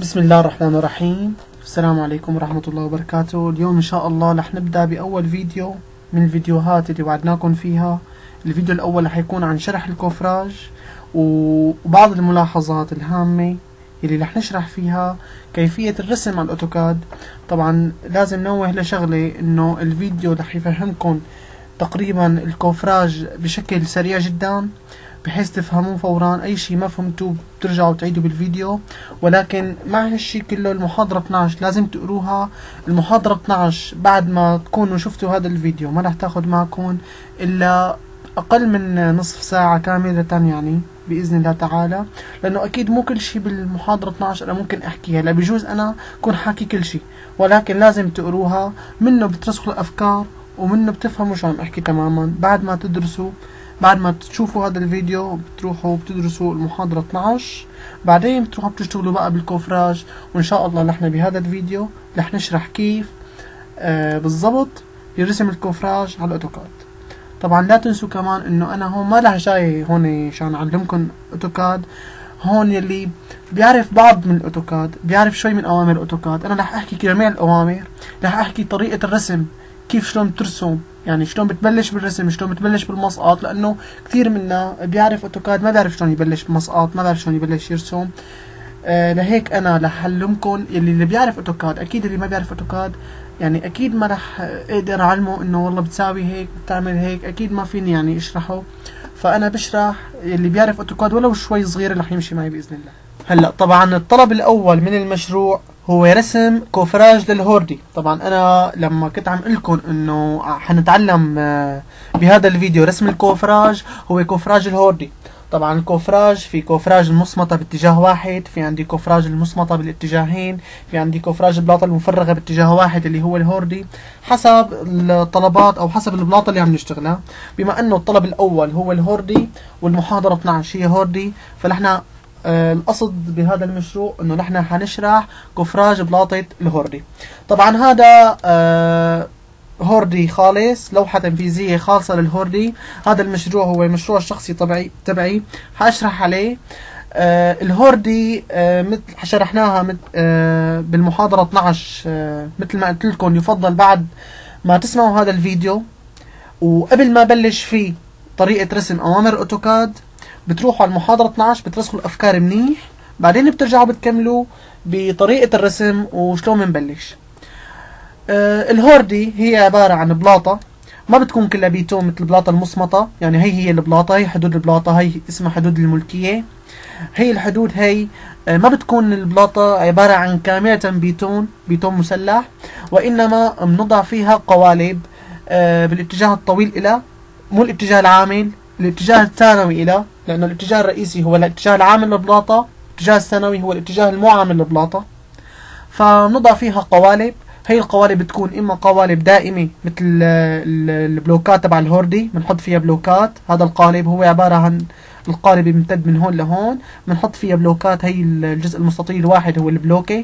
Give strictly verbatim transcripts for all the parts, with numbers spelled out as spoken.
بسم الله الرحمن الرحيم. السلام عليكم ورحمة الله وبركاته. اليوم إن شاء الله رح نبدأ بأول فيديو من الفيديوهات اللي وعدناكم فيها. الفيديو الأول رح يكون عن شرح الكوفراج وبعض الملاحظات الهامة اللي رح نشرح فيها كيفية الرسم على الأوتوكاد. طبعا لازم نوه لشغلة إنه الفيديو رح يفهمكم تقريبا الكوفراج بشكل سريع جدا بحيث تفهموه فورا. اي شيء ما فهمتوه بترجعوا تعيدوا بالفيديو، ولكن مع هالشي كله المحاضرة اثنعش لازم تقروها. المحاضرة اثنعش بعد ما تكونوا شفتوا هذا الفيديو ما رح تاخد معكم الا اقل من نصف ساعة كاملة يعني باذن الله تعالى، لانه اكيد مو كل شيء بالمحاضرة اثنعش انا ممكن احكيها. لا بجوز انا اكون حاكي كل شيء، ولكن لازم تقروها، منه بترسخوا الافكار ومنه بتفهموا شو عم احكي تماما. بعد ما تدرسوا بعد ما تشوفوا هذا الفيديو بتروحوا بتدرسوا المحاضرة اثنعش، بعدين بتروحوا بتشتغلوا بقى بالكوفراج. وان شاء الله نحن بهذا الفيديو رح نشرح كيف آه بالضبط يرسم الكوفراج على الاوتوكاد. طبعا لا تنسوا كمان انه انا هون ما رح جاي هون عشان اعلمكم اوتوكاد. هون يلي بيعرف بعض من الاوتوكاد بيعرف شوي من اوامر الاوتوكاد. انا رح احكي جميع الاوامر، رح احكي طريقة الرسم، كيف شلون ترسم، يعني شلون بتبلش بالرسم، شلون بتبلش بالمسقط، لانه كثير منا بيعرف اوتوكاد ما بيعرف شلون يبلش بالمسقط، ما بيعرف شلون يبلش يرسم. آه لهيك انا رح اعلمكم اللي اللي بيعرف اوتوكاد. اكيد اللي ما بيعرف اوتوكاد يعني اكيد ما رح اقدر اعلمه انه والله بتساوي هيك بتعمل هيك، اكيد ما فيني يعني اشرحه. فانا بشرح اللي بيعرف اوتوكاد ولو شوي صغير رح يمشي معي باذن الله. هلا طبعا الطلب الاول من المشروع هو رسم كوفراج للهوردي. طبعا انا لما كنت عم قلكم انه حنتعلم بهذا الفيديو رسم الكوفراج، هو كوفراج الهوردي. طبعا الكوفراج في كوفراج المصمطة باتجاه واحد، في عندي كوفراج المصمطة بالاتجاهين، في عندي كوفراج البلاطة المفرغة باتجاه واحد اللي هو الهوردي، حسب الطلبات او حسب البلاطة اللي عم نشتغلها. بما انه الطلب الاول هو الهوردي والمحاضرة اثنعش هي هوردي، فنحن آه القصد بهذا المشروع انه نحن حنشرح كوفراج بلاطة الهوردي. طبعا هذا آه هوردي خالص، لوحة تنفيذية خالصة للهوردي. هذا المشروع هو المشروع الشخصي تبعي تبعي حاشرح عليه. آه الهوردي آه مثل شرحناها مثل آه بالمحاضرة اثنعش. آه مثل ما قلت لكم يفضل بعد ما تسمعوا هذا الفيديو وقبل ما بلش فيه طريقة رسم اوامر اوتوكاد بتروحوا على المحاضرة اثنعش بترسخوا الافكار منيح، بعدين بترجعوا بتكملوا بطريقة الرسم وشلون بنبلش. آه الهوردي هي عبارة عن بلاطة ما بتكون كلها بيتون مثل البلاطة المصمطة، يعني هي هي البلاطة، هي حدود البلاطة، هي اسمها حدود الملكية. هي الحدود هي آه ما بتكون البلاطة عبارة عن كاملة بيتون بيتون مسلح، وإنما بنضع فيها قوالب آه بالاتجاه الطويل إلى، مو الاتجاه العامل، الاتجاه الثانوي إلى، لأنه الاتجاه الرئيسي هو الاتجاه العامل للبلاطة، الاتجاه الثانوي هو الاتجاه المو عامل للبلاطة. فنضع فيها قوالب. هي القوالب بتكون إما قوالب دائمة مثل البلوكات تبع الهوردي، بنحط فيها بلوكات. هذا القالب هو عبارة عن القالب بيمتد من هون لهون، بنحط فيها بلوكات. هي الجزء المستطيل الواحد هو البلوكة.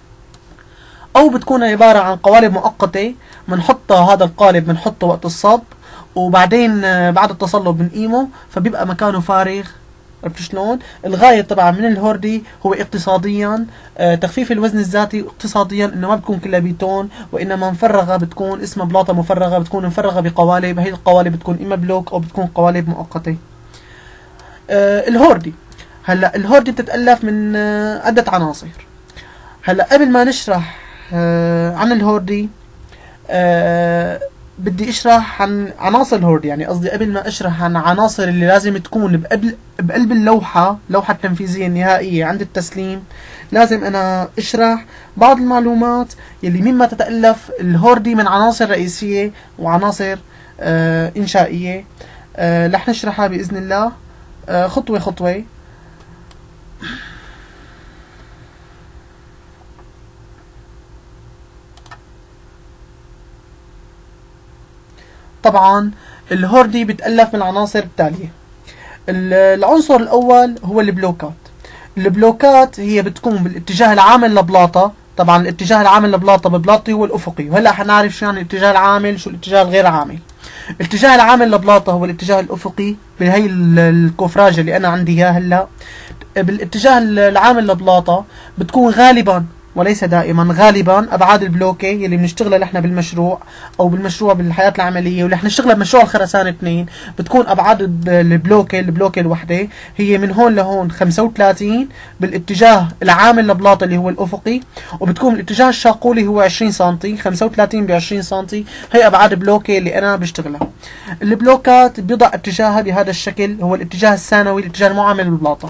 أو بتكون عبارة عن قوالب مؤقتة بنحطها، هذا القالب بنحطه وقت الصب وبعدين بعد التصلب بنقيمه فبيبقى مكانه فارغ. عرفت شلون؟ الغاية طبعا من الهوردي هو اقتصاديا آه تخفيف الوزن الذاتي، اقتصاديا انه ما بتكون كلها بيتون وانما مفرغة، بتكون اسمها بلاطة مفرغة، بتكون مفرغة بقوالب. هي القوالب بتكون اما بلوك او بتكون قوالب مؤقتة. آه الهوردي هلا الهوردي بتتألف من آه عدة عناصر. هلا قبل ما نشرح آه عن الهوردي آه بدي اشرح عن عناصر الهوردي، يعني قصدي قبل ما اشرح عن عناصر اللي لازم تكون بقبل بقلب اللوحة، اللوحة التنفيذية النهائية عند التسليم، لازم انا اشرح بعض المعلومات يلي مما تتألف الهوردي من عناصر رئيسية وعناصر آه انشائية. آه رح نشرحها باذن الله آه خطوة خطوة. طبعا الهوردي بتألف من العناصر التالية. العنصر الأول هو البلوكات. البلوكات هي بتكون بالاتجاه العامل لبلاطة. طبعا الاتجاه العامل لبلاطة ببلاطي هو الأفقي، وهلا حنعرف شو يعني الاتجاه العامل شو الاتجاه الغير عامل. الاتجاه العامل لبلاطة هو الاتجاه الأفقي بهي الكوفراج اللي أنا عندي إياه هلا. بالاتجاه العامل لبلاطة بتكون غالبا وليس دائما، غالبا ابعاد البلوكه يلي بنشتغلها نحن بالمشروع او بالمشروع بالحياه العمليه واللي احنا نشتغلها بمشروع الخرسانه اثنين، بتكون ابعاد البلوكه البلوكه الوحده هي من هون لهون خمسة وثلاثين بالاتجاه العام للبلاطه اللي هو الافقي، وبتكون الاتجاه الشاقولي هو عشرين سم، خمسة وثلاثين ب عشرين سم. هي ابعاد البلوكه اللي انا بشتغلها. البلوكات بيضع اتجاهها بهذا الشكل، هو الاتجاه الثانوي، الاتجاه المعامل للبلاطه.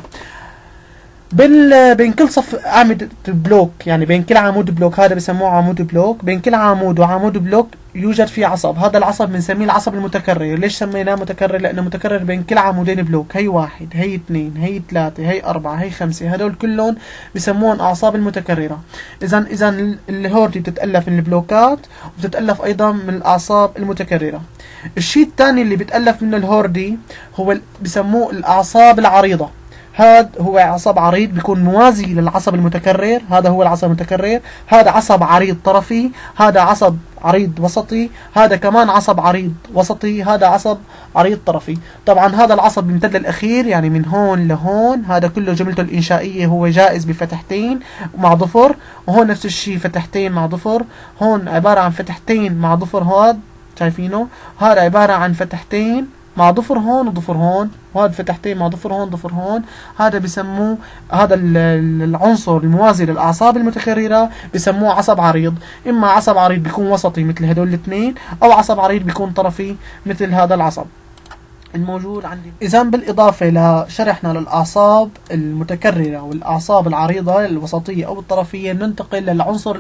بين بين كل صف أعمدة بلوك، يعني بين كل عمود بلوك، هذا بسموه عمود بلوك، بين كل عمود وعمود بلوك يوجد فيه عصب، هذا العصب بنسميه العصب المتكرر. ليش سميناه متكرر؟ لأنه متكرر بين كل عمودين بلوك، هي واحد، هي اثنين، هي ثلاثة، هي أربعة، هي خمسة، هذول كلهم بسموهم أعصاب المتكررة. إذا إذا الهوردي بتتألف من البلوكات وبتتألف أيضا من الأعصاب المتكررة. الشيء الثاني اللي بتألف منه الهوردي هو بسموه الأعصاب العريضة. هذا هو عصب عريض بيكون موازي للعصب المتكرر، هذا هو العصب المتكرر، هذا عصب عريض طرفي، هذا عصب عريض وسطي، هذا كمان عصب عريض وسطي، هذا عصب عريض طرفي. طبعا هذا العصب بيمتد للأخير، يعني من هون لهون، هذا كله جملته الإنشائية هو جائز بفتحتين مع ضفر، وهون نفس الشيء فتحتين مع ضفر، هون عبارة عن فتحتين مع ضفر، هذا شايفينه، هذا عبارة عن فتحتين مع ضفر هون وضفر هون، وهذا فتحتين مع ضفر هون ضفر هون. هذا بسموه، هذا العنصر الموازي للأعصاب المتكررة بسموه عصب عريض. إما عصب عريض بيكون وسطي مثل هدول الاثنين، أو عصب عريض بيكون طرفي مثل هذا العصب الموجود عندي. إذا بالإضافة لشرحنا للأعصاب المتكررة والأعصاب العريضة الوسطية أو الطرفية، ننتقل للعنصر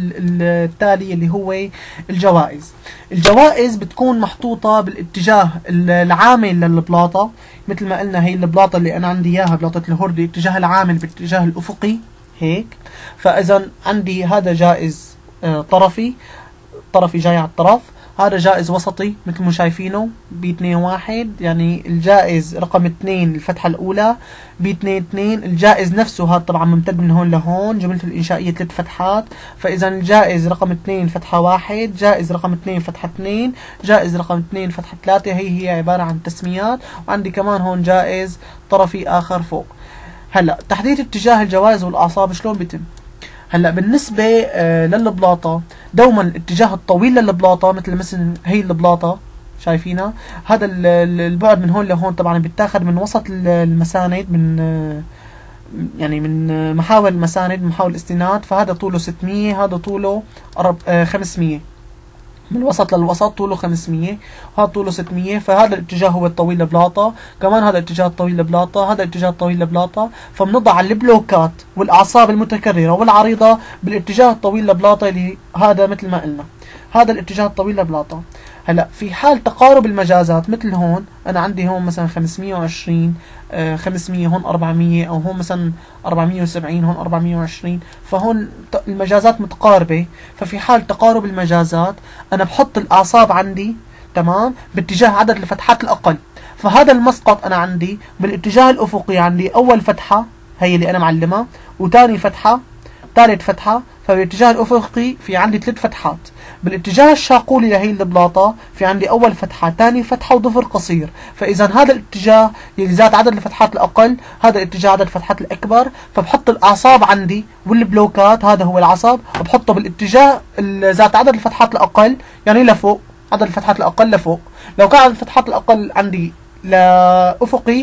التالي اللي هو الجوائز. الجوائز بتكون محطوطة بالاتجاه العامل للبلاطة، مثل ما قلنا هي البلاطة اللي أنا عندي إياها بلاطة الهوردي، اتجاه العامل باتجاه الأفقي هيك. فإذا عندي هذا جائز طرفي، طرفي جاي على الطرف، هذا جائز وسطي مثل ما شايفينه ب اثنين واحد، يعني الجائز رقم اثنين الفتحة الأولى ب اثنين اثنين. الجائز نفسه هذا طبعا ممتد من هون لهون، جملته الإنشائية ثلاث فتحات، فإذا الجائز رقم اثنين فتحة واحد، جائز رقم اثنين فتحة اثنين، جائز رقم اثنين فتحة ثلاثة. هي هي عبارة عن تسميات، وعندي كمان هون جائز طرفي آخر فوق. هلا تحديد اتجاه الجوائز والأعصاب شلون بيتم؟ هلا بالنسبة آه للبلاطة دوما الاتجاه الطويل للبلاطة، مثل مثلا هي البلاطة شايفينها، هذا البعد من هون لهون طبعا بيتاخذ من وسط المساند، من آه يعني من آه محاور المساند، محاور الاستناد، فهذا طوله ستمية، هذا طوله آه خمسمية، من الوسط للوسط طوله خمسمية، هذا طوله ستمية، فهذا الاتجاه هو الطويل لبلاطة، كمان هذا الاتجاه الطويل لبلاطة، هذا الاتجاه الطويل لبلاطة. فبنضع البلوكات والأعصاب المتكررة والعريضة بالاتجاه الطويل لبلاطة، اللي هذا مثل ما قلنا هذا الاتجاه الطويل لبلاطة. هلا في حال تقارب المجازات، مثل هون انا عندي هون مثلا خمسمية وعشرين، آه خمسمية، هون أربعمية، او هون مثلا أربعمية وسبعين، هون أربعمية وعشرين، فهون المجازات متقاربة. ففي حال تقارب المجازات انا بحط الاعصاب عندي تمام باتجاه عدد الفتحات الاقل. فهذا المسقط انا عندي بالاتجاه الافقي، عندي اول فتحة هي اللي انا معلمها، وثاني فتحة، ثالث فتحة، فبالاتجاه الافقي في عندي ثلاث فتحات. بالاتجاه الشاقولي لهي البلاطة في عندي أول فتحة، ثاني فتحة، وضفر قصير. فإذا هذا الاتجاه اللي ذات عدد الفتحات الأقل، هذا الاتجاه عدد الفتحات الأكبر. فبحط الأعصاب عندي والبلوكات، هذا هو العصب، وبحطه بالاتجاه ذات عدد الفتحات الأقل، يعني لفوق، عدد الفتحات الأقل لفوق. لو كان عدد الفتحات الأقل عندي لأفقي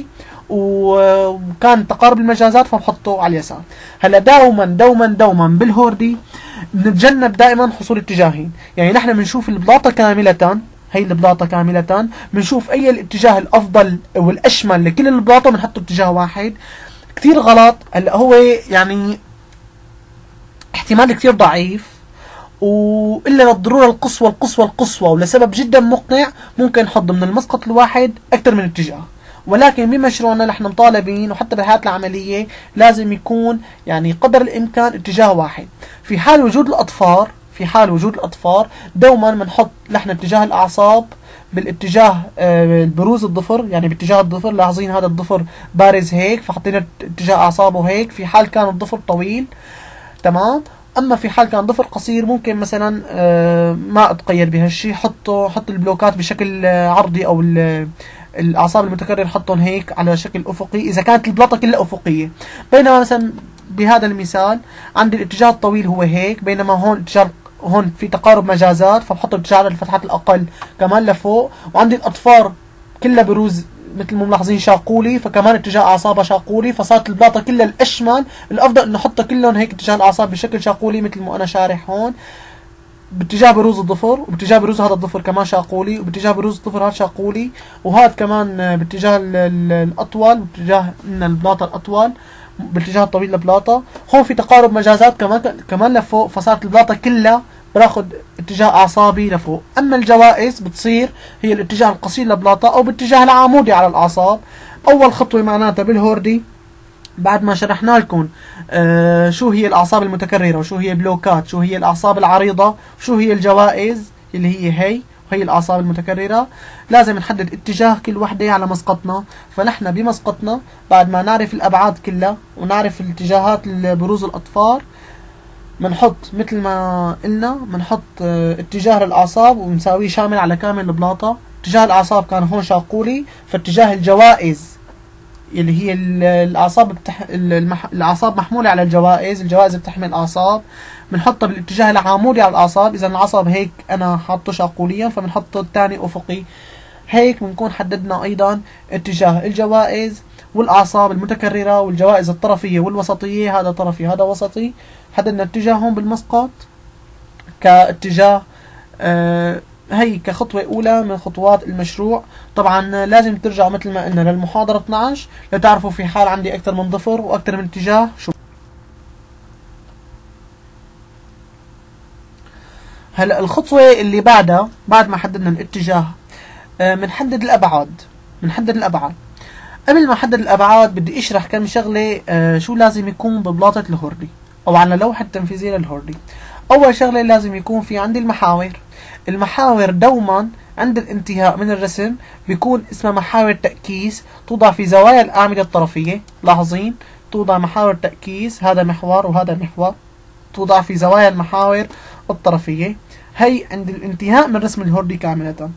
وكان تقارب المجازات فبحطه على اليسار. هلا دوما دوما دوما بالهوردي بنتجنب دائما حصول اتجاهين، يعني نحن بنشوف البلاطة كاملة، هي البلاطة كاملة، بنشوف اي الاتجاه الافضل والاشمل لكل البلاطة بنحطه اتجاه واحد. كثير غلط. هلا هو يعني احتمال كثير ضعيف، وإلا للضرورة القصوى القصوى القصوى ولسبب جدا مقنع ممكن نحط من المسقط الواحد أكثر من اتجاه. ولكن بمشروعنا نحن مطالبين، وحتى بالحياة العملية لازم يكون يعني قدر الإمكان اتجاه واحد. في حال وجود الأطفار، في حال وجود الأطفار دوما بنحط نحن اتجاه الأعصاب بالاتجاه آه البروز الضفر، يعني باتجاه الضفر. لاحظين هذا الضفر بارز هيك، فحطينا اتجاه أعصابه هيك في حال كان الضفر طويل، تمام. اما في حال كان ضفر قصير ممكن مثلا آه ما اتقيد بهالشيء، حطه حط البلوكات بشكل آه عرضي، او الاعصاب المتكرر حطهم هيك على شكل افقي اذا كانت البلاطه كلها افقيه. بينما مثلا بهذا المثال عندي الاتجاه الطويل هو هيك، بينما هون اتجاه هون في تقارب مجازات، فبحط الاتجاه على الفتحات الاقل كمان لفوق، وعندي الاطفار كلها بروز مثل ما ملاحظين شاقولي، فكمان اتجاه اعصابها شاقولي، فصارت البلاطه كلها الاشمل الافضل انه احطها كلهم هيك اتجاه الاعصاب بشكل شاقولي مثل ما انا شارح هون، باتجاه بروز الضفر، وباتجاه بروز هذا الضفر كمان شاقولي، وباتجاه بروز الضفر هذا شاقولي، وهذا كمان باتجاه الاطول، باتجاه ان البلاطه الاطول بالاتجاه الطويل للبلاطه. هون في تقارب مجازات كمان كمان لفوق، فصارت البلاطه كلها باخذ اتجاه اعصابي لفوق. اما الجوائز بتصير هي الاتجاه القصير للبلاطه او باتجاه العمودي على الاعصاب. اول خطوه معناتها بالهوردي بعد ما شرحنا لكم آه شو هي الاعصاب المتكرره وشو هي بلوكات، شو هي الاعصاب العريضه وشو هي الجوائز اللي هي هي وهي الاعصاب المتكرره، لازم نحدد اتجاه كل وحده على مسقطنا. فنحن بمسقطنا بعد ما نعرف الابعاد كلها ونعرف الاتجاهات بروز الاطفار، بنحط مثل ما قلنا بنحط اه اتجاه للاعصاب وبنساويه شامل على كامل البلاطه. اتجاه الاعصاب كان هون شاقولي، فاتجاه الجوائز اللي هي الاعصاب بتح... المح... الاعصاب محموله على الجوائز، الجوائز بتحمل اعصاب، بنحطها بالاتجاه العمودي على الاعصاب. اذا العصب هيك انا حاطه شاقوليا فبنحطه الثاني افقي. هيك بنكون حددنا ايضا اتجاه الجوائز والاعصاب المتكرره والجوائز الطرفيه والوسطيه، هذا طرفي هذا وسطي، حددنا اتجاههم بالمسقط كاتجاه. آه هي كخطوة أولى من خطوات المشروع. طبعا لازم ترجعوا مثل ما قلنا للمحاضرة اثنعش لتعرفوا في حال عندي أكثر من ضفر وأكثر من اتجاه شو. هلا الخطوة اللي بعدها بعد ما حددنا الاتجاه بنحدد آه الأبعاد. بنحدد الأبعاد. قبل ما أحدد الأبعاد بدي أشرح كم شغلة آه شو لازم يكون ببلاطة الهوردي أو على لوحة التنفيذية للهوردي. أول شغلة لازم يكون في عندي المحاور. المحاور دوما عند الانتهاء من الرسم بيكون اسمها محاور تأكيس، توضع في زوايا الأعمدة الطرفية. لاحظين توضع محاور تأكيس، هذا محور وهذا محور، توضع في زوايا المحاور الطرفية. هي عند الانتهاء من رسم الهوردي كاملة.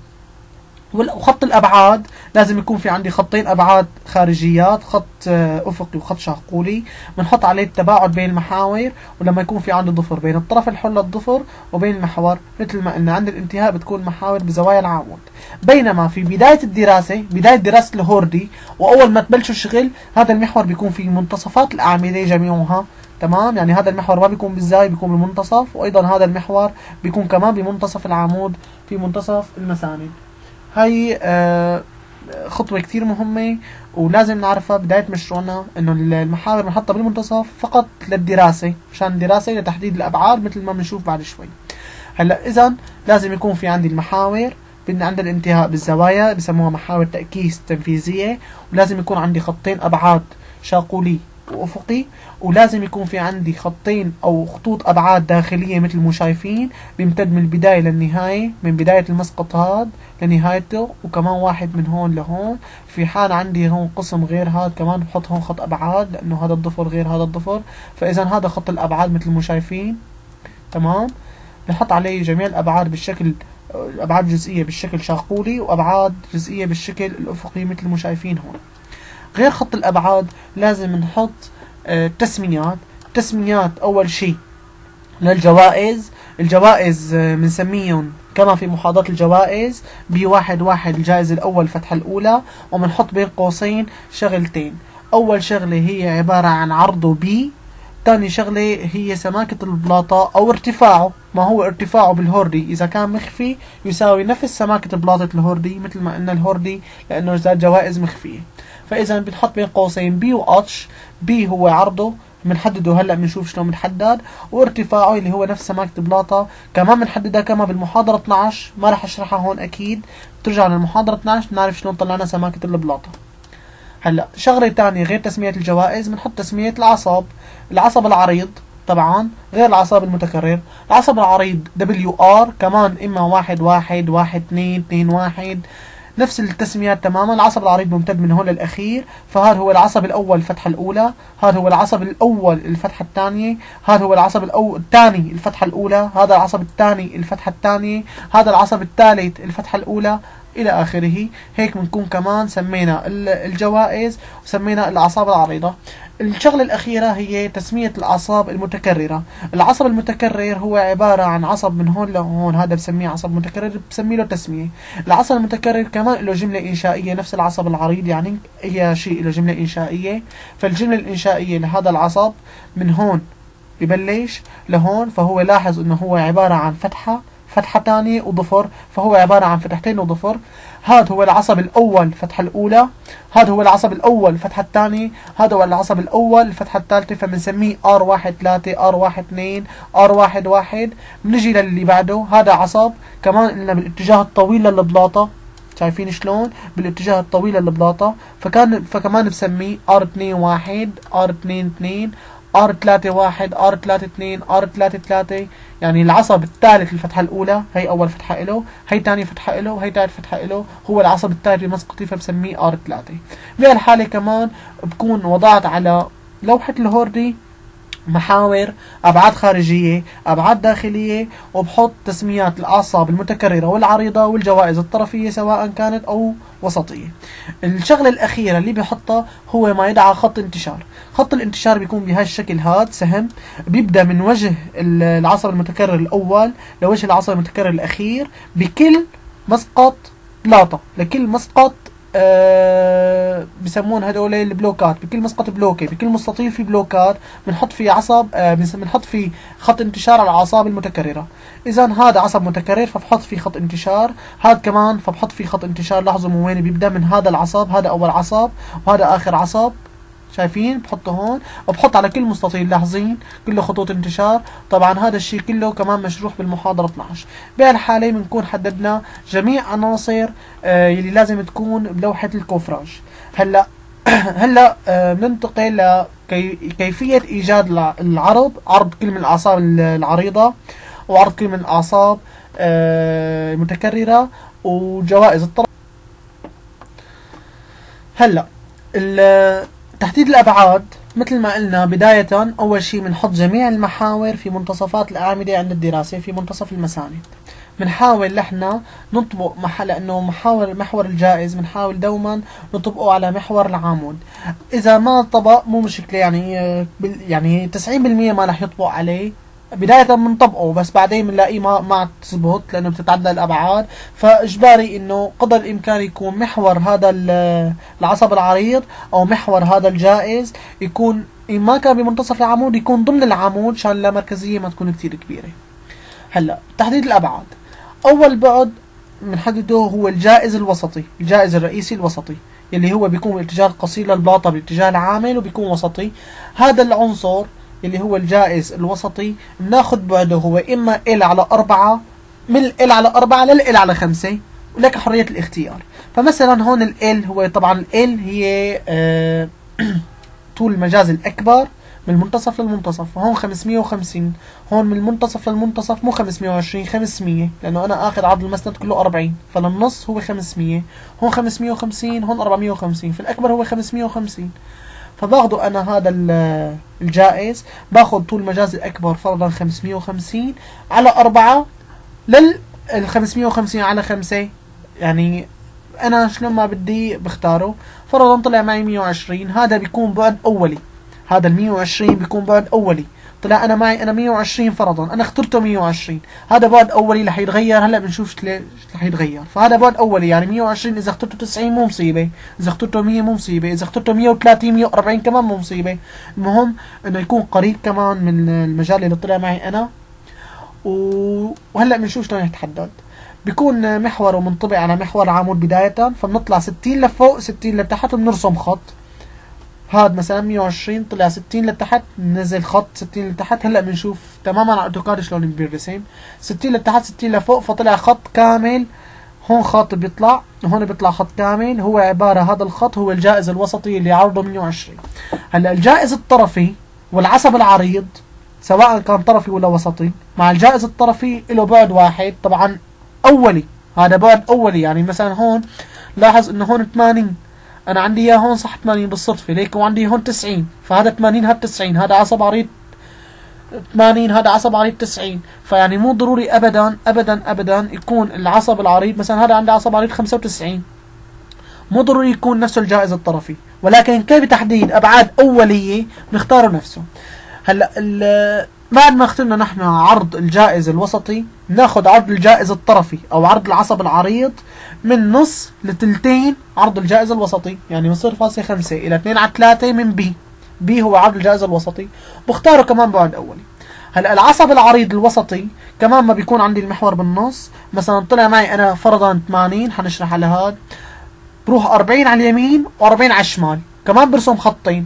وخط الأبعاد لازم يكون في عندي خطين أبعاد خارجيات، خط أفقي وخط شاقولي، بنحط عليه التباعد بين المحاور. ولما يكون في عندي ضفر بين الطرف الحر للضفر وبين المحور مثل ما قلنا عند الانتهاء بتكون محاور بزوايا العمود. بينما في بداية الدراسة بداية دراسة الهوردي وأول ما تبلشوا الشغل هذا المحور بيكون في منتصفات الأعمدة جميعها. تمام، يعني هذا المحور ما بيكون بالزاوية بيكون بالمنتصف، وأيضا هذا المحور بيكون كمان بمنتصف العمود في منتصف المساند. هاي آه خطوة كتير مهمة ولازم نعرفها بداية مشروعنا، انه المحاور بنحطها بالمنتصف فقط للدراسة، مشان دراسة لتحديد الابعاد مثل ما بنشوف بعد شوي. هلا اذا لازم يكون في عندي المحاور عند الانتهاء بالزوايا بسموها محاور تأكيس تنفيذية، ولازم يكون عندي خطين ابعاد شاقولي وافقي، ولازم يكون في عندي خطين او خطوط ابعاد داخليه مثل ما شايفين بيمتد من البدايه للنهايه، من بدايه المسقط هذا لنهايته، وكمان واحد من هون لهون. في حال عندي هون قسم غير هذا كمان بحط هون خط ابعاد لانه هذا الضفر غير هذا الضفر، فاذا هذا خط الابعاد مثل ما شايفين. تمام، بنحط عليه جميع الابعاد بالشكل ابعاد جزئيه بالشكل شاقولي وابعاد جزئيه بالشكل الافقي مثل ما شايفين هون. غير خط الأبعاد لازم نحط آه تسميات. تسميات أول شيء للجوائز. الجوائز آه بنسميهم كما في محاضرة الجوائز بي واحد واحد الجائزة الأول الفتحة الأولى، وبنحط بين قوسين شغلتين. أول شغلة هي عبارة عن عرضه بي، ثاني شغلة هي سماكة البلاطة أو ارتفاعه. ما هو ارتفاعه بالهوردي إذا كان مخفي يساوي نفس سماكة بلاطة الهوردي مثل ما قلنا الهوردي لأنه ذات جوائز مخفية. فإذا بنحط بين قوسين بي واتش. بي هو عرضه بنحدده هلا بنشوف شلون بنحدد، وارتفاعه اللي هو نفس سماكة البلاطة كمان بنحددها كما بالمحاضرة اثنعش، ما راح اشرحها هون اكيد، بترجع للمحاضرة اثنعش بنعرف شلون طلعنا سماكة البلاطة. هلا شغلة ثانية غير تسمية الجوائز بنحط تسمية العصب. العصب العريض طبعا غير العصب المتكرر. العصب العريض دبليو ار كمان اما واحد واحد واحد اثنين اثنين واحد نفس التسميات تماما. العصب العريض ممتد من هون للأخير، فهذا هو العصب الأول الفتحة الأولى، هذا هو العصب الأول الفتحة الثانية، هذا هو العصب الأول الثاني الفتحة الأولى، هذا العصب الثاني الفتحة الثانية، هذا العصب الثالث الفتحة الأولى، إلى آخره. هيك بنكون كمان سمينا الجوائز وسمينا الأعصاب العريضة. الشغلة الأخيرة هي تسمية الأعصاب المتكررة. العصب المتكرر هو عبارة عن عصب من هون لهون، هذا بسميه عصب متكرر، بسمي له تسمية. العصب المتكرر كمان له جملة إنشائية نفس العصب العريض، يعني هي شيء له جملة إنشائية. فالجملة الإنشائية لهذا العصب من هون ببلش لهون، فهو لاحظ انه هو عبارة عن فتحة فتحة ثانية وضفر، فهو عبارة عن فتحتين وضفر. هذا هو العصب الأول الفتحة الأولى، هذا هو العصب الأول الفتحة الثانية، هذا هو العصب الأول الفتحة الثالثة، فبنسميه آر واحد ثلاثة، آر واحد اثنين، آر واحد واحد. بنجي للي بعده، هذا عصب كمان قلنا بالاتجاه الطويل للبلاطة، شايفين شلون؟ بالاتجاه الطويل للبلاطة، فكان فكمان بسميه آر اثنين واحد، آر اثنين اثنين، آر ثلاثة واحد، آر ثلاثة اثنين، آر ثلاثة ثلاثة. يعني العصب الثالث الفتحة الأولى هي أول فتحة له، هي ثاني فتحة له، هي ثالث فتحة له، هو العصب الثالث بمسقطي، فبسميه آر ثلاثة. بهالحالة كمان بكون وضعت على لوحة الهوردي محاور، أبعاد خارجية، أبعاد داخلية، وبحط تسميات الأعصاب المتكررة والعريضة والجوائز الطرفية سواء كانت أو وسطية. الشغلة الأخيرة اللي بحطها هو ما يدعى خط انتشار. خط الانتشار بيكون بهالشكل، هاد سهم بيبدأ من وجه العصب المتكرر الأول لوجه العصب المتكرر الأخير بكل مسقط بلاطة، لكل مسقط أه بسمون هدول البلوكات، بكل مسقط بلوكي، بكل مستطيل في بلوكات بنحط فيه عصب، أه بنحط فيه خط انتشار على الاعصاب المتكرره. اذا هذا عصب متكرر فبحط فيه خط انتشار، هذا كمان فبحط فيه خط انتشار. لاحظوا من وين بيبدا، من هذا العصب، هذا اول عصب وهذا اخر عصب، شايفين؟ بحطه هون وبحط على كل مستطيل، لاحظين كله خطوط انتشار. طبعا هذا الشيء كله كمان مشروح بالمحاضرة اثنعش. بهالحالة بنكون حددنا جميع عناصر آه يلي لازم تكون بلوحة الكوفراج. هلا هلا آه بننتقل لكيفية ايجاد العرض، عرض كل من الاعصاب العريضة وعرض كل من الاعصاب آه المتكررة وجوائز الطرف. هلا تحديد الأبعاد مثل ما قلنا بداية، أول شيء بنحط جميع المحاور في منتصفات الأعمدة عند الدراسة في منتصف المساند. بنحاول نحن نطبق محل، لأنه محاور محور الجائز بنحاول دوما نطبقه على محور العمود. إذا ما طبق مو مشكلة، يعني يعني تسعين بالمئة ما رح يطبق عليه. بداية بنطبقه بس بعدين بنلاقيه ما ما تزبط لأنه بتتعدى الأبعاد، فإجباري إنه قدر الإمكان يكون محور هذا العصب العريض أو محور هذا الجائز يكون إن ما كان بمنتصف العمود يكون ضمن العمود عشان اللامركزية ما تكون كتير كبيرة. هلا تحديد الأبعاد، أول بعد بنحدده هو الجائز الوسطي، الجائز الرئيسي الوسطي يلي هو بيكون بالاتجاه القصير للبلاطة بالاتجاه العامل وبيكون وسطي. هذا العنصر اللي هو الجائز الوسطي بناخذ بعده هو إما إل على أربعة، من ال على أربعة لل على خمسة، ولك حرية الاختيار. فمثلا هون ال هو طبعا ال هي آه طول المجاز الأكبر من المنتصف للمنتصف، فهون خمسمئة وخمسين، هون من المنتصف للمنتصف مو خمسمئة وعشرين، خمسمئة، لأنه أنا آخذ عرض المسند كله أربعين، فللنص هو خمسمئة، هون خمسمئة وخمسين، هون أربعمئة وخمسين، في الأكبر هو خمسمئة وخمسين. فباخذه أنا هذا الجائز، باخذ طول مجاز الأكبر فرضا خمسمئة وخمسين على أربعة لل خمسمئة وخمسين على خمسة، يعني أنا شلون ما بدي بختاره. فرضا طلع معي مئة وعشرين، هذا بيكون بعد أولي، هذا ال مئة وعشرين بيكون بعد أولي. طلع أنا معي أنا مئة وعشرين فرضا، أنا اخترته مئة وعشرين، هذا بعد أولي رح يتغير. هلا بنشوف ليش رح يتغير. فهذا بعد أولي يعني مئة وعشرين، إذا اخترته تسعين مو مصيبة، إذا اخترته مئة مو مصيبة، إذا اخترته مئة وثلاثين مئة وأربعين كمان مو مصيبة. المهم إنه يكون قريب كمان من المجال اللي طلع معي أنا. وهلا بنشوف شلون يتحدد. بيكون محوره منطبق على محور العمود بداية، فبنطلع ستين لفوق ستين لتحت وبنرسم خط. هاد مثلا مئة وعشرين طلع ستين لتحت، نزل خط ستين لتحت. هلا بنشوف تماما على اوتوكاد شلون بيرسم، ستين لتحت ستين لفوق، فطلع خط كامل. هون خط بيطلع وهون بيطلع خط كامل، هو عبارة هذا الخط هو الجائز الوسطي اللي عرضه مئة وعشرين. هلا الجائز الطرفي والعصب العريض سواء كان طرفي ولا وسطي، مع الجائز الطرفي له بعد واحد طبعا أولي، هذا بعد أولي. يعني مثلا هون لاحظ إنه هون ثمانين، أنا عندي إياه هون صح ثمانين بالصدفة، ليك وعندي هون تسعين، فهذا ثمانين هذا تسعين، هذا عصب عريض ثمانين، هذا عصب عريض تسعين. فيعني مو ضروري ابدا ابدا ابدا يكون العصب العريض، مثلا هذا عنده عصب عريض خمسة وتسعين، مو ضروري يكون نفسه الجائز الطرفي، ولكن كيف تحديد ابعاد اوليه بنختاره نفسه. هلا بعد ما اخترنا نحن عرض الجائز الوسطي، ناخذ عرض الجائز الطرفي او عرض العصب العريض من نص لثلثين عرض الجائز الوسطي، يعني من صفر فاصلة خمسة الى اثنين على ثلاثة من بي. بي هو عرض الجائز الوسطي، بختاره كمان بعد اولي. هلا العصب العريض الوسطي كمان ما بيكون عندي المحور بالنص، مثلا طلع معي انا فرضا ثمانين، حنشرح على هذا، بروح أربعين على اليمين و40 على الشمال، كمان برسم خطين،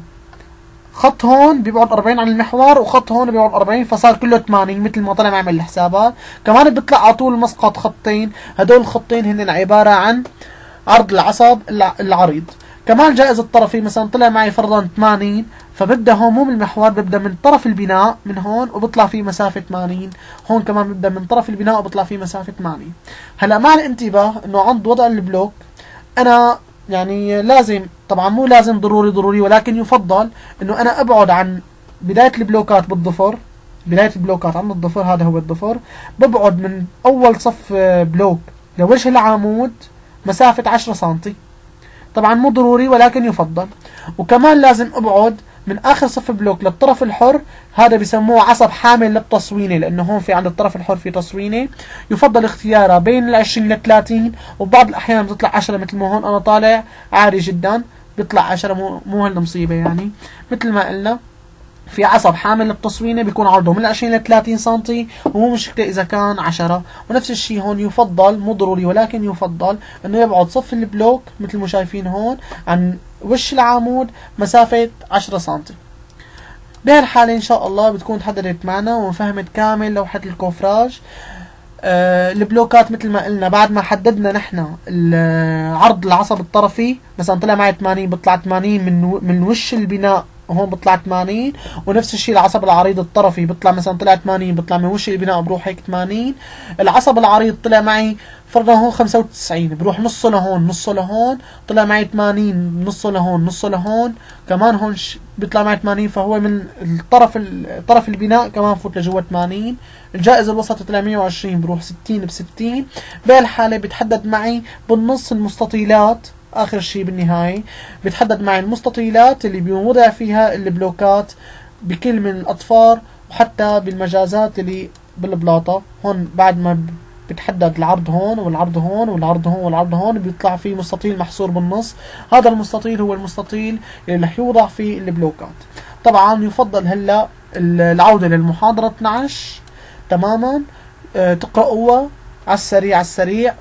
خط هون بيبعد أربعين عن المحور وخط هون بيبعد أربعين، فصار كله ثمانين مثل ما طلع معي من الحسابات. كمان بيطلع على طول مسقط خطين، هدول الخطين هن عبارة عن عرض العصب العريض. كمان جائز الطرفي مثلا طلع معي فرضا ثمانين، فببدا هون مو من المحور، ببدا من طرف البناء من هون وبطلع فيه مسافة ثمانين، هون كمان ببدا من طرف البناء وبطلع فيه مسافة ثمانين. هلا مع الانتباه انه عند وضع البلوك انا يعني لازم، طبعا مو لازم ضروري ضروري ولكن يفضل انه انا ابعد عن بداية البلوكات بالضفر، بداية البلوكات عند الضفر، هذا هو الضفر، ببعد من اول صف بلوك لوجه العمود مسافة عشرة سنتي، طبعا مو ضروري ولكن يفضل. وكمان لازم ابعد من اخر صف بلوك للطرف الحر، هذا بسموه عصب حامل للتصوينه، لانه هون في عند الطرف الحر في تصوينه، يفضل اختيارها بين ال عشرين ل ثلاثين، وبعض الاحيان بتطلع عشرة مثل ما هون انا طالع عادي جدا بيطلع عشرة، مو مو هالمصيبه يعني. مثل ما قلنا في عصب حامل للتصوينه بيكون عرضه من عشرين ل ثلاثين سنتي، ومو مشكله اذا كان عشرة. ونفس الشيء هون يفضل، مو ضروري ولكن يفضل انه يبعد صف البلوك مثل ما شايفين هون عن وش العمود مسافه عشرة سنتي. بهالحالة ان شاء الله بتكون تحددت معنا وفهمت كامل لوحة الكوفراج. آه البلوكات مثل ما قلنا بعد ما حددنا نحن عرض العصب الطرفي، مثلا طلع معي ثمانين، بطلع ثمانين من من وش البناء وهون بطلع ثمانين، ونفس الشيء العصب العريض الطرفي بطلع مثلا طلع ثمانين، بطلع من وش البناء بروح هيك ثمانين. العصب العريض طلع معي فرضا هون خمسة وتسعين، بروح نصه لهون نصه لهون، طلع معي ثمانين، نصه لهون نصه لهون، كمان هون بيطلع معي ثمانين، فهو من الطرف طرف البناء كمان فوت لجوا ثمانين. الجائز الوسطي طلع مية وعشرين، بروح ستين ب ستين. بهالحالة بتحدد معي بالنص المستطيلات، اخر شيء بالنهاية بتحدد معي المستطيلات اللي بيوضع فيها البلوكات بكل من الاطفار، وحتى بالمجازات اللي بالبلاطة. هون بعد ما بتحدد العرض هون والعرض هون والعرض هون والعرض هون، بيطلع فيه مستطيل محصور بالنص، هذا المستطيل هو المستطيل اللي رح يوضع فيه البلوكات. طبعا يفضل هلا العودة للمحاضرة اثني عشر تماما، أه تقرأوها على السريع على السريع،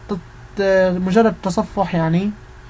مجرد تصفح يعني،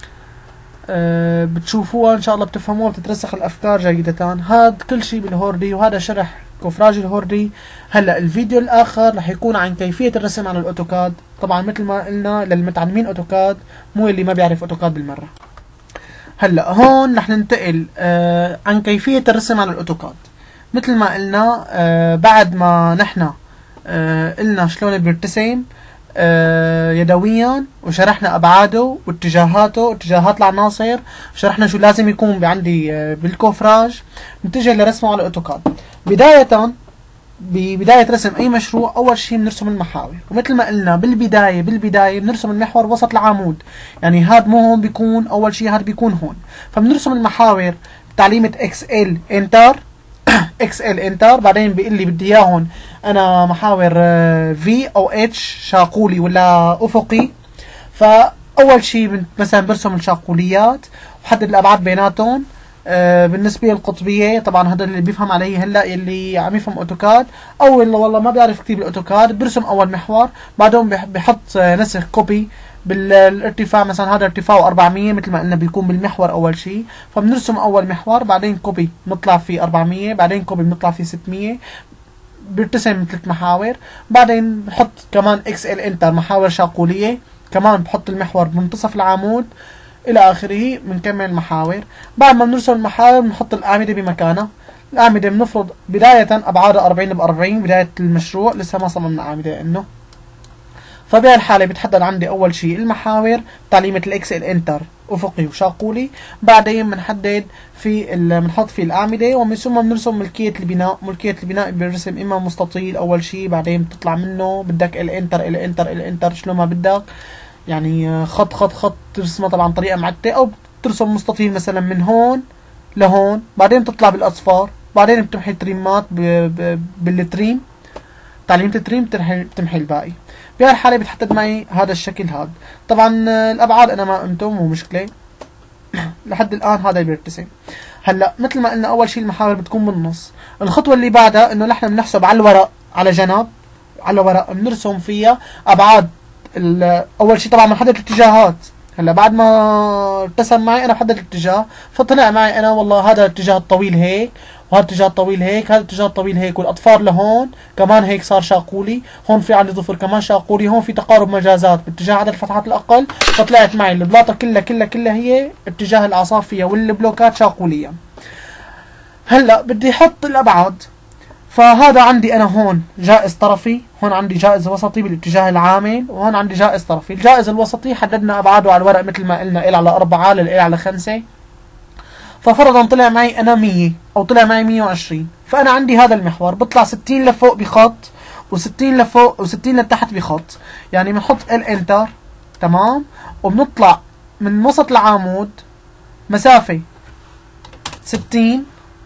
أه بتشوفوها ان شاء الله بتفهموها، بتترسخ الافكار جيدة. هذا كل شيء بالهوردي، وهذا شرح كوفراج الهوردي. هلا الفيديو الاخر رح يكون عن كيفية الرسم على الاوتوكاد، طبعا مثل ما قلنا للمتعلمين اوتوكاد، مو اللي ما بيعرف اوتوكاد بالمرة. هلا هون رح ننتقل أه عن كيفية الرسم على الاوتوكاد. مثل ما قلنا أه بعد ما نحن أه قلنا شلون بيرتسم أه يدويا، وشرحنا ابعاده واتجاهاته اتجاهات العناصر، شرحنا شو لازم يكون عندي أه بالكوفراج، نتجه لرسمه على الاوتوكاد. بداية ببداية رسم اي مشروع اول شيء بنرسم المحاور، ومثل ما قلنا بالبداية بالبداية بنرسم المحور وسط العمود، يعني هاد مو هون بيكون اول شيء، هاد بيكون هون، فبنرسم المحاور بتعليمة اكس ال انتر اكس ال انتر. بعدين بيقول لي بدي اياهم انا محاور في او اتش شاقولي ولا افقي، فاول شيء مثلا برسم الشاقوليات وحدد الابعاد بيناتهم. آه بالنسبة للقطبية طبعا هذا اللي بيفهم علي هلا، اللي عم يفهم اوتوكاد او اللي والله ما بيعرف كتير الاوتوكاد، برسم اول محور، بعدهم بحط نسخ كوبي بالارتفاع، مثلا هذا ارتفاعه أربعمية مثل ما قلنا بيكون بالمحور اول شيء، فبنرسم اول محور، بعدين كوبي بنطلع فيه أربعمية، بعدين كوبي بنطلع فيه ستمية، بيرتسم ثلاث محاور. بعدين بحط كمان اكس ال انتر محاور شاقولية، كمان بحط المحور بمنتصف العمود الى اخره، بنكمل المحاور. بعد ما بنرسم المحاور بنحط الاعمده بمكانها. الاعمده بنفرض بدايه ابعادها أربعين ب أربعين، بدايه المشروع لسه ما صممنا اعمده انه، فبهالحاله بتحدد عندي اول شيء المحاور تعليمه الاكس ال انتر افقي وشاقولي. بعدين بنحدد في بنحط فيه الاعمده، ومن ثم بنرسم ملكيه البناء. ملكيه البناء بنرسم اما مستطيل اول شيء، بعدين بتطلع منه بدك الانتر الانتر الانتر شلون ما بدك، يعني خط خط خط ترسمها طبعا طريقه معدة، او بترسم مستطيل مثلا من هون لهون، بعدين بتطلع بالاصفار، بعدين بتمحي تريمات بالتريم، تعليمة التريم بتمحي الباقي. بهالحالة بتحدد معي هذا الشكل. هذا طبعا الابعاد انا ما قمته، مو مشكلة لحد الان هذا بيرتسم. هلا مثل ما قلنا اول شيء المحاور بتكون بالنص. الخطوة اللي بعدها انه نحن بنحسب على الورق، على جنب على ورق بنرسم فيها ابعاد. اول شيء طبعا بنحدد الاتجاهات. هلا بعد ما ارتسم معي انا بحدد الاتجاه، فطلع معي انا والله هذا الاتجاه الطويل هيك، وهذا الاتجاه الطويل هيك، هذا الاتجاه الطويل هيك، والاطفار لهون كمان هيك صار شاقولي، هون في عندي ظفر كمان شاقولي، هون في تقارب مجازات باتجاه عدد الفتحات الاقل، فطلعت معي البلاطه كلها كلها كلها هي اتجاه الاعصاب فيها والبلوكات شاقوليه. هلا بدي احط الابعاد، فهذا عندي انا هون جائز طرفي، هون عندي جائز وسطي بالاتجاه العامل، وهون عندي جائز طرفي. الجائز الوسطي حددنا ابعاده على الورق مثل ما قلنا ال على أربعة لل على خمسة، ففرضا طلع معي انا مية او طلع معي مية وعشرين، فانا عندي هذا المحور بطلع ستين لفوق بخط و60 لفوق و60 لتحت بخط، يعني بنحط ال انتر تمام، وبنطلع من وسط العمود مسافة ستين،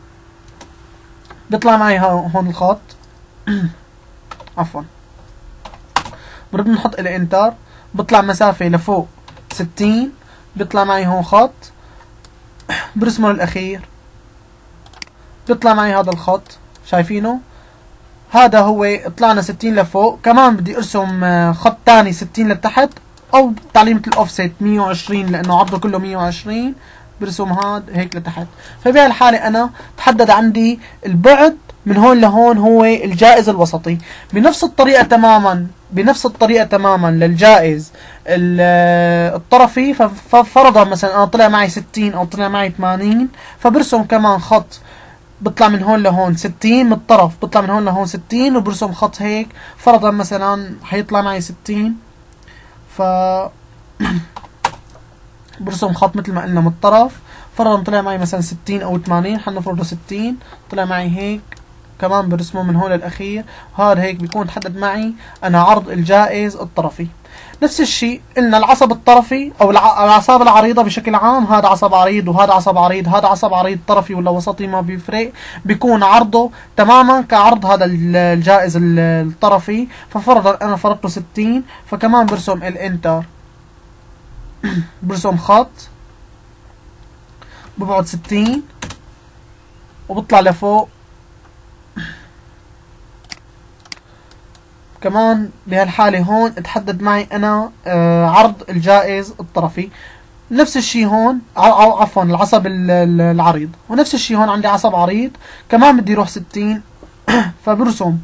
بيطلع معي هون الخط عفوا برد نحط ال انتر، بطلع مسافة لفوق ستين، بيطلع معي هون خط، برسمه للاخير بيطلع معي هذا الخط شايفينه، هذا هو طلعنا ستين لفوق. كمان بدي ارسم خط ثاني ستين لتحت، او تعليمة الاوفست مية وعشرين لانه عرضه كله مية وعشرين، برسم هاد هيك لتحت. فبهالحالة انا تحدد عندي البعد من هون لهون هو الجائز الوسطي. بنفس الطريقة تماما بنفس الطريقة تماما للجائز الطرفي، ففرضا مثلا انا طلع معي ستين او طلع معي ثمانين، فبرسم كمان خط بطلع من هون لهون ستين من الطرف، بطلع من هون لهون ستين، وبرسم خط هيك فرضا مثلا حيطلع معي ستين، ف برسم خط مثل ما قلنا من الطرف، فرضا طلع معي مثلا ستين او ثمانين، حنفرضه ستين، طلع معي هيك كمان برسمه من هون للاخير، وهذا هيك بيكون تحدد معي انا عرض الجائز الطرفي. نفس الشيء قلنا العصب الطرفي او الاعصاب العريضه بشكل عام، هذا عصب عريض وهذا عصب عريض، هذا عصب عريض طرفي ولا وسطي ما بيفرق، بيكون عرضه تماما كعرض هذا الجائز الطرفي. ففرضا انا فرضته ستين، فكمان برسم الانتر، برسم خط ببعد ستين وبطلع لفوق كمان. بهالحالة هون تحدد معي انا آه عرض الجائز الطرفي. نفس الشيء هون عفوا العصب العريض، ونفس الشيء هون عندي عصب عريض كمان بدي اروح ستين فبرسم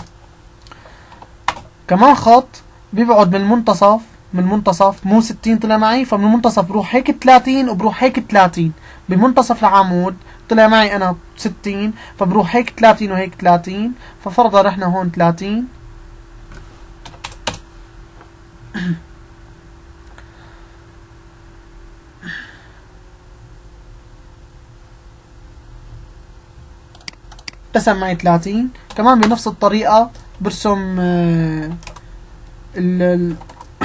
كمان خط بيبعد من المنتصف، من المنتصف مو ستين طلع معي، فمن المنتصف بروح هيك ثلاثين وبروح هيك ثلاثين، بمنتصف العمود طلع معي انا ستين، فبروح هيك ثلاثين وهيك ثلاثين، ففرضا رحنا هون ثلاثين ارتسم معي ثلاثين. كمان بنفس الطريقة برسم آه ال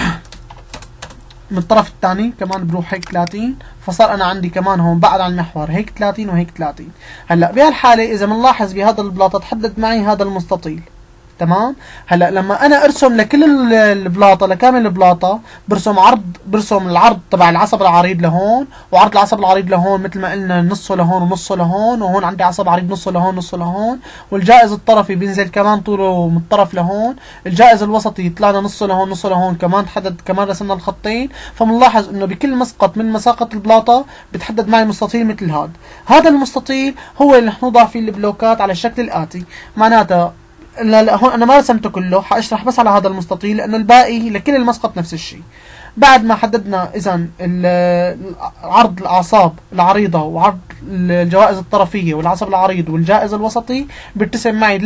من الطرف الثاني كمان بروح هيك ثلاثين، فصار انا عندي كمان هون بعد عن المحور هيك ثلاثين وهيك ثلاثين. هلا بهالحالة اذا بنلاحظ بهذا البلاطة تحدد معي هذا المستطيل تمام. هلا لما انا ارسم لكل البلاطه لكامل البلاطه برسم عرض، برسم العرض تبع العصب العريض لهون، وعرض العصب العريض لهون مثل ما قلنا نصه لهون ونصه لهون، وهون عندي عصب عريض نصه لهون نصه لهون، والجائز الطرفي بينزل كمان طوله من الطرف لهون، الجائز الوسطي طلعنا نصه لهون نصه لهون، كمان تحدد كمان رسمنا الخطين. فبنلاحظ انه بكل مسقط من مساقط البلاطه بتحدد معي مستطيل مثل هذا. هذا المستطيل هو اللي رح نوضع فيه البلوكات على الشكل الاتي. معناتها لا لا هون انا ما رسمته كله، حاشرح بس على هذا المستطيل لانه الباقي لكل المسقط نفس الشيء. بعد ما حددنا اذا عرض الاعصاب العريضه وعرض الجوائز الطرفيه والعصب العريض والجائز الوسطي، بيرتسم معي لا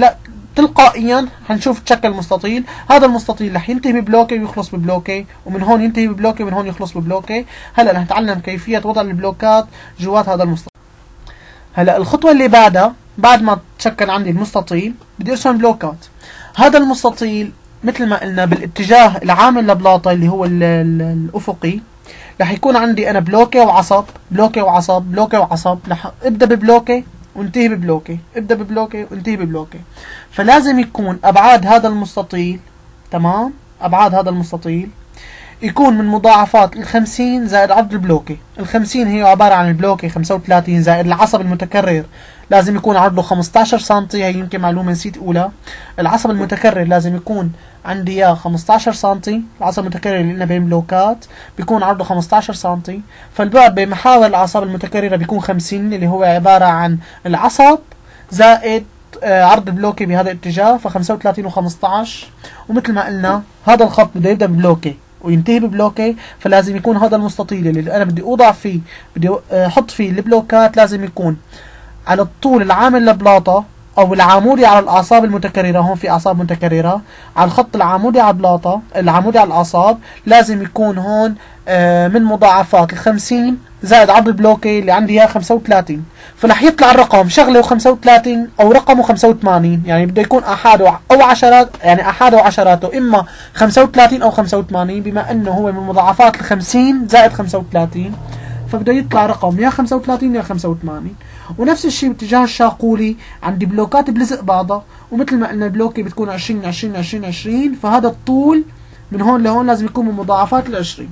تلقائيا حنشوف تشكل مستطيل. هذا المستطيل رح ينتهي ببلوكي ويخلص ببلوكي، ومن هون ينتهي ببلوكي ومن هون يخلص ببلوكي. هلا رح نتعلم كيفية وضع البلوكات جوات هذا المستطيل. هلا الخطوة اللي بعدها بعد ما تشكل عندي المستطيل بدي ارسم بلوكات. هذا المستطيل مثل ما قلنا بالاتجاه العامل لبلاطة اللي هو ال ال الافقي رح يكون عندي انا بلوكي وعصب، بلوكي وعصب، بلوكي وعصب. رح ابدا ببلوكي وانتهي ببلوكي، ابدا ببلوكي وانتهي ببلوكي. فلازم يكون ابعاد هذا المستطيل، تمام، ابعاد هذا المستطيل يكون من مضاعفات الخمسين زائد عرض البلوكي. الخمسين هي عبارة عن البلوكي خمسة وثلاثين زائد العصب المتكرر لازم يكون عرضه خمسطعش سنتي. هي يمكن معلومة نسيت أولى. العصب المتكرر لازم يكون عندي إياه خمسطعش سنتي. العصب المتكرر اللي قلنا بين بلوكات بيكون عرضه خمسطعش سنتي. فالبعد بين محاور الأعصاب المتكررة بيكون خمسين اللي هو عبارة عن العصب زائد عرض البلوكي بهذا الاتجاه، فخمسة وثلاثين وخمسطعش. ومثل ما قلنا هذا الخط بده يبدأ ببلوكي وينتهي ببلوكي، فلازم يكون هذا المستطيل اللي انا بدي اوضع فيه بدي احط فيه البلوكات لازم يكون على الطول العامل لبلاطة او العمودي على الاعصاب المتكررة. هون في اعصاب متكررة على الخط العمودي على البلاطة، العمودي على الاعصاب لازم يكون هون من مضاعفات الخمسين زائد عرض البلوكي اللي عندي اياه خمسة وثلاثين. فرح يطلع الرقم شغله وخمسة وثلاثين او رقمه خمسة وثمانين، يعني بده يكون احاده او عشرات، يعني احاده وعشراته اما خمسة وثلاثين او خمسة وثمانين، بما انه هو من مضاعفات ال خمسين زائد خمسة وثلاثين فبده يطلع رقم يا خمسة وثلاثين يا خمسة وثمانين. ونفس الشيء باتجاه الشاقولي عندي بلوكات بلزق بعضها، ومثل ما قلنا البلوكي بتكون عشرين عشرين عشرين عشرين، فهذا الطول من هون لهون لازم يكون من مضاعفات ال عشرين.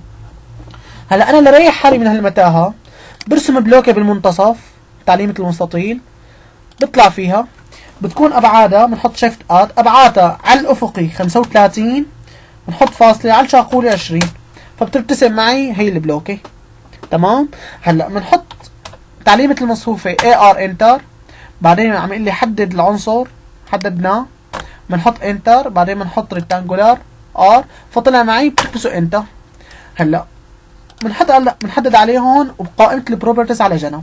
هلا انا لريح حالي من هالمتاهه برسم بلوكي بالمنتصف تعليمة المستطيل بطلع فيها، بتكون ابعادها بنحط شيفت اد، ابعادها على الافقي خمسة وثلاثين بنحط فاصله، على الشاقولي عشرين، فبترتسم معي هي البلوكي. تمام. هلا بنحط تعليمة المصفوفة اي ار انتر، بعدين عم يقول لي حدد العنصر، حددناه، بنحط انتر، بعدين بنحط ريكتانجولار ار، فطلع معي بتكبسه انتر. هلا بنحط هلا بنحدد عليه هون وبقائمة البروبرتيز على جنب.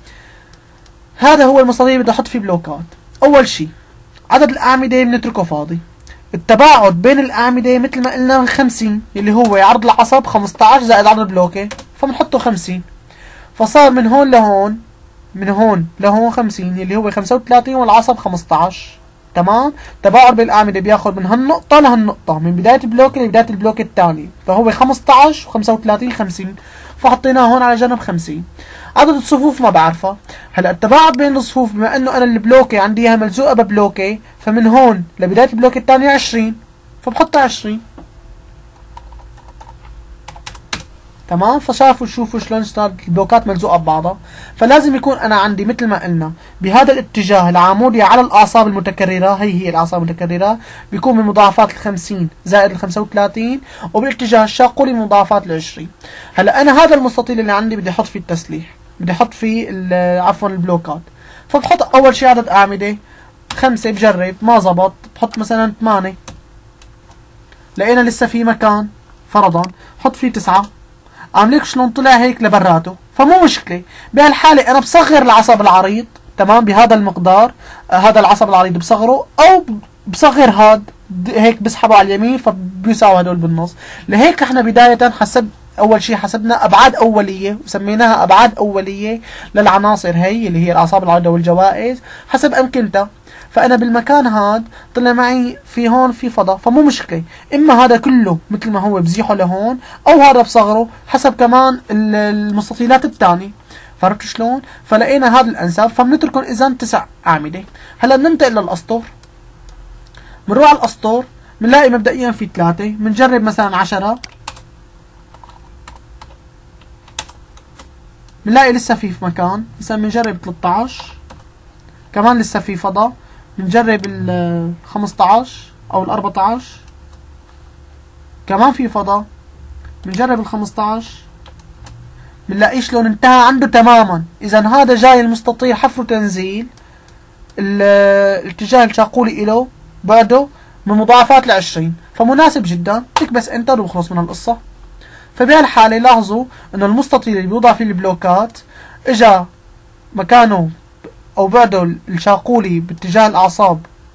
هذا هو المستطيل اللي بدي احط فيه بلوكات. اول شيء عدد الاعمدة بنتركه فاضي. التباعد بين الاعمدة مثل ما قلنا خمسين اللي هو عرض العصب خمسطعش زائد عرض البلوكي، فبنحطه خمسين، فصار من هون لهون من هون لهون خمسين اللي هو خمسة وثلاثين والعصب خمسطعش. تمام. تباعد بين الاعمدة بياخذ من هالنقطة لهالنقطة، من بداية البلوك لبداية البلوك الثاني، فهو خمسطعش وخمسة وثلاثين خمسين، فحطيناه هون على جنب خمسين. عدد الصفوف ما بعرفها. هلا التباعد بين الصفوف بما انه انا البلوكي عندي اياها ملزوقة ببلوكي، فمن هون لبداية البلوك الثاني عشرين، فبحطها عشرين. تمام. فشافوا شوفوا شلون صارت البلوكات ملزوقه ببعضها. فلازم يكون انا عندي مثل ما قلنا بهذا الاتجاه العمودي على الاعصاب المتكرره، هي هي الاعصاب المتكرره بيكون من مضاعفات ال خمسين زائد ال خمسة وثلاثين، وبالاتجاه الشاقولي من مضاعفات ال عشرين. هلا انا هذا المستطيل اللي عندي بدي احط فيه التسليح، بدي احط فيه عفوا البلوكات. فبحط اول شيء عدد اعمده خمسه، بجرب ما زبط بحط مثلا ثمانية، لقينا لسه في مكان فرضا حط فيه تسعة، عاملك شلون طلع هيك لبراته، فمو مشكله. بهالحاله انا بصغر العصب العريض، تمام، بهذا المقدار. آه هذا العصب العريض بصغره، او بصغر هاد هيك بسحبه على اليمين فبيساوي هدول بالنص. لهيك نحن بدايه حسب اول شيء حسبنا ابعاد اوليه وسميناها ابعاد اوليه للعناصر هي اللي هي الاعصاب العريضه والجوائز حسب امكنتها. فانا بالمكان هاد طلع معي في هون في فضاء، فمو مشكله، اما هذا كله مثل ما هو بزيحه لهون، او هذا بصغره حسب كمان المستطيلات الثانيه. فهمتوا شلون؟ فلقينا هذا الانسب فبنتركهم اذا تسع اعمده. هلا بننتقل للاسطر، بنروح على الاسطر بنلاقي مبدئيا في ثلاثه، بنجرب مثلا عشرة، بنلاقي لسه في في مكان، مثلا بنجرب ثلاثطعش، كمان لسه في فضاء، بنجرب ال خمسطعش او ال أربعطعش، كمان في فضاء، بنجرب ال خمسطعش، بنلاقيه شلون انتهى عنده تماما. اذا هذا جاي المستطيل حفر تنزيل، الاتجاه الشاقولي له بعده من مضاعفات العشرين، فمناسب جدا. تكبس انتر وخلص من القصة. فبهالحالة لاحظوا انه المستطيل اللي بيوضع فيه البلوكات اجا مكانه او بعده الشاقولي باتجاه الاعصاب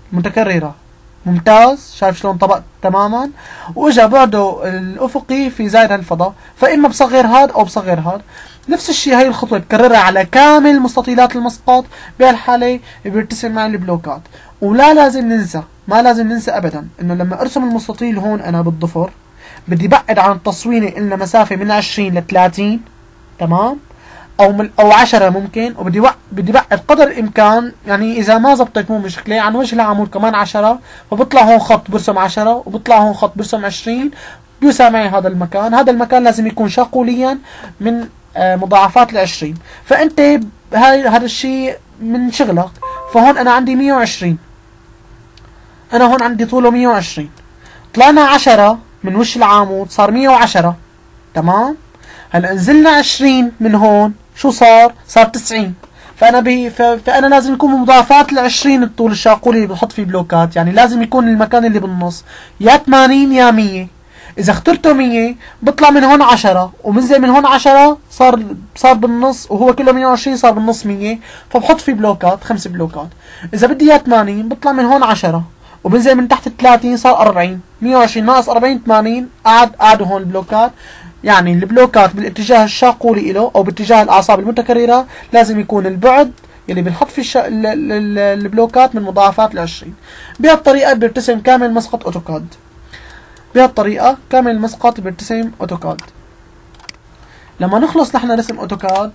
متكررة. ممتاز. شايف شلون طبق تماما؟ واجا بعده الافقي في زايد هالفضاء، فاما بصغر هاد او بصغر هاد. نفس الشيء هاي الخطوة بكررها على كامل مستطيلات المسقط، بهالحالة بيرتسم معي البلوكات. ولا لازم ننسى، ما لازم ننسى ابدا انه لما ارسم المستطيل هون انا بالضفر بدي بعد عن التصوينة قلنا مسافة من عشرين ل ثلاثين، تمام؟ او من او عشرة ممكن، وبدي وق... بدي بعد قدر الامكان، يعني اذا ما زبطت مو مشكلة، عن وجه العمود كمان عشرة، فبطلع هون خط برسم عشرة، وبطلع هون خط برسم عشرين، بيوسع معي هذا المكان. هذا المكان لازم يكون شاقوليا من آه مضاعفات العشرين. فانت هاي هذا الشيء من شغلك. فهون انا عندي مية وعشرين، انا هون عندي طوله مية وعشرين، طلعنا عشرة من وش العمود صار مية وعشرة، تمام؟ هلا نزلنا عشرين من هون، شو صار؟ صار تسعين. فانا بي ف... فانا لازم يكون مضاعفات ال عشرين الطول الشاقولي اللي بحط فيه بلوكات، يعني لازم يكون المكان اللي بالنص يا ثمانين يا مية. اذا اخترته مية بطلع من هون عشرة، وبنزل من هون عشرة، صار صار بالنص، وهو كله مية وعشرين صار بالنص مية، فبحط فيه بلوكات، خمس بلوكات. اذا بدي اياه ثمانين بطلع من هون عشرة، وبنزل من تحت ثلاثين، صار أربعين. مية وعشرين ناقص أربعين ثمانين، قعد قعدوا هون البلوكات. يعني البلوكات بالاتجاه الشاقولي له او باتجاه الاعصاب المتكررة لازم يكون البعد اللي بنحط فيه الش... ال... ال... البلوكات من مضاعفات العشرين. بهالطريقة بيرتسم كامل مسقط اوتوكاد. بهالطريقة كامل مسقط بيرتسم اوتوكاد. لما نخلص نحن رسم اوتوكاد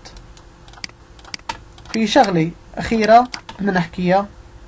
في شغلة اخيرة بدنا نحكيها.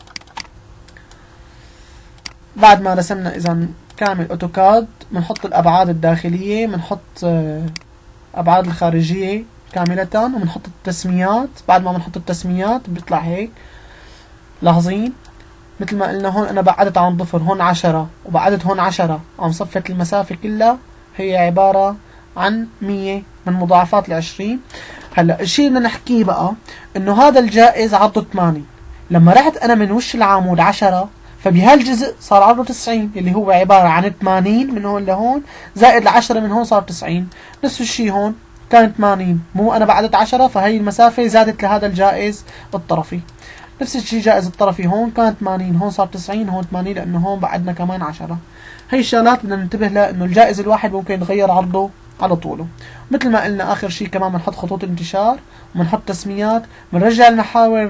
بعد ما رسمنا اذا كامل اوتوكاد، بنحط الابعاد الداخلية، بنحط ابعاد الخارجية كاملة، وبنحط التسميات. بعد ما بنحط التسميات بيطلع هيك. لاحظين مثل ما قلنا هون انا بعدت عن ضفر، هون عشرة وبعدت هون عشرة، عم صفت المسافة كلها هي عبارة عن مية من مضاعفات العشرين. هلا الشيء اللي نحكيه بقى انه هذا الجائز عرضه ثمانين. لما رحت انا من وش العمود عشرة، فبهالجزء صار عرضه تسعين، اللي هو عبارة عن ثمانين من هون لهون زائد العشرة من هون، صار تسعين. نفس الشيء هون كان ثمانين، مو انا بعدت عشرة، فهي المسافة زادت لهذا الجائز الطرفي. نفس الشيء جائز الطرفي هون كان ثمانين، هون صار تسعين، هون ثمانين، لانه هون بعدنا كمان عشرة. هي الشغلات بدنا ننتبه لها، انه الجائز الواحد ممكن يتغير عرضه على طوله. مثل ما قلنا اخر شيء كمان بنحط خطوط الانتشار، وبنحط تسميات، بنرجع المحاور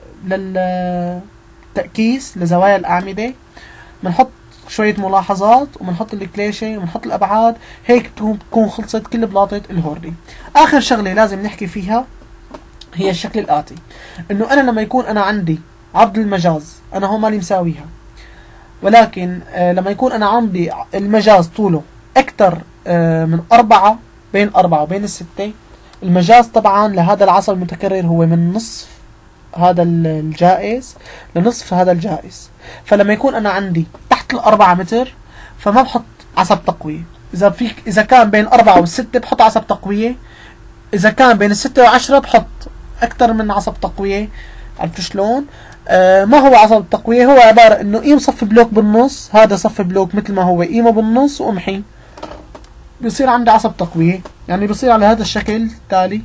للتأكيس لزوايا الأعمدة، بنحط شوية ملاحظات، وبنحط الكليشة، وبنحط الأبعاد. هيك بتكون خلصت كل بلاطة الهوردي. آخر شغلة لازم نحكي فيها هي الشكل الآتي، إنه أنا لما يكون أنا عندي عرض المجاز، أنا هون مالي مساويها، ولكن آه لما يكون أنا عندي المجاز طوله أكثر آه من أربعة، بين أربعة وبين الستة، المجاز طبعا لهذا العصب المتكرر هو من نصف هذا الجائز لنصف هذا الجائز. فلما يكون أنا عندي تحت الأربعة متر، فما بحط عصب تقوية. إذا فيك إذا كان بين أربعة والستة بحط عصب تقوية، إذا كان بين الستة وعشرة بحط أكثر من عصب تقوية. عرفت شلون؟ آه ما هو عصب التقوية؟ هو عبارة إنه قيم صف بلوك بالنص، هذا صف بلوك مثل ما هو قيمه بالنص وامحي، بيصير عندي عصب تقوية. يعني بيصير على هذا الشكل التالي.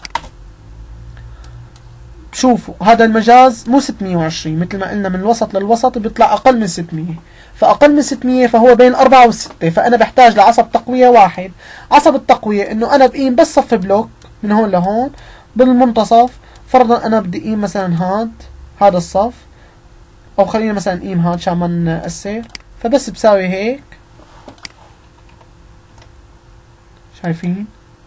شوفوا هذا المجاز مو ستمية وعشرين، مثل ما قلنا من الوسط للوسط بيطلع أقل من ستمية، فأقل من ستمية فهو بين أربعة والستة، فأنا بحتاج لعصب تقوية واحد. عصب التقوية إنه أنا بقيم بس صف بلوك من هون لهون بالمنتصف. فرضا أنا بدي قيم مثلا هاد هذا الصف، أو خلينا مثلا قيم هاد عشان ما نقصر، فبس بساوي هيك. شايفين؟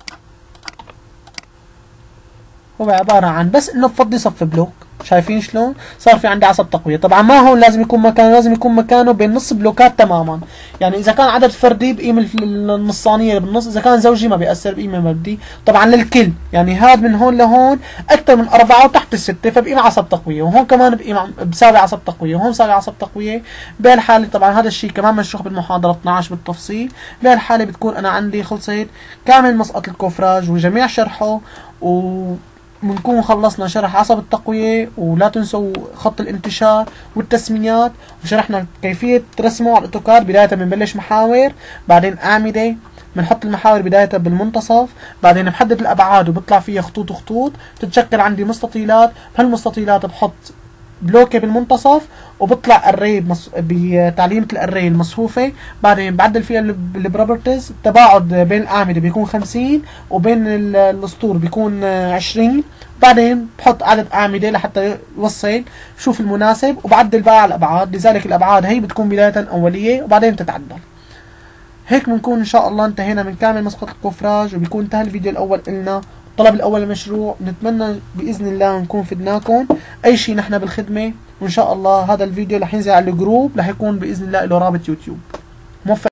هو عبارة عن بس انه بفضي صف بلوك. شايفين شلون؟ صار في عندي عصب تقوية. طبعا ما هون لازم يكون مكانه، لازم يكون مكانه بين نص بلوكات تماما. يعني اذا كان عدد فردي بقيم النصانية اللي بالنص، اذا كان زوجي ما بيأثر بقيمة مبدي. طبعا للكل، يعني هاد من هون لهون اكثر من أربعة وتحت الستة فبقيم عصب تقوية، وهون كمان بقيم بساوي عصب تقوية، وهون بساوي عصب تقوية. بهالحالة طبعا هذا الشيء كمان مشروح بالمحاضرة اثنعش بالتفصيل. بهالحالة بتكون انا عندي خلصت كامل مسقط الكوفراج وجميع شرحه، و بنكون خلصنا شرح عصب التقوية. ولا تنسوا خط الانتشار والتسميات، وشرحنا كيفية رسمه على الاوتوكاد. بداية بنبلش محاور، بعدين أعمدة، بنحط المحاور بداية بالمنتصف، بعدين بحدد الأبعاد وبطلع فيها خطوط وخطوط، تتشكل عندي مستطيلات. بهالمستطيلات بحط بلوكة بالمنتصف، وبطلع اري بمص... بتعليمة الاري المصفوفة. بعدين بعدل فيها البروبرتيز، التباعد بين الأعمدة بيكون خمسين وبين الاسطور بيكون عشرين. بعدين بحط عدد أعمدة لحتى يوصل شوف المناسب، وبعدل بقى على الأبعاد. لذلك الأبعاد هي بتكون بداية أولية وبعدين تتعدل. هيك بنكون إن شاء الله انتهينا من كامل مسقط الكوفراج، وبيكون انتهى الفيديو الأول إلنا، الطلب الأول للمشروع. نتمنى بإذن الله نكون فدناكم. أي شيء نحن بالخدمة، وإن شاء الله هذا الفيديو رح ينزل على الجروب، رح يكون بإذن الله له رابط يوتيوب. موفق.